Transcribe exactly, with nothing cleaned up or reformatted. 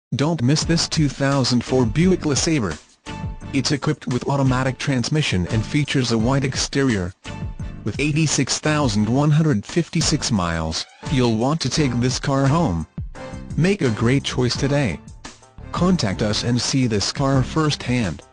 Don't miss this two thousand four Buick LeSabre. It's equipped with automatic transmission and features a white exterior. With eighty-six thousand one hundred fifty-six miles, you'll want to take this car home. Make a great choice today. Contact us and see this car firsthand.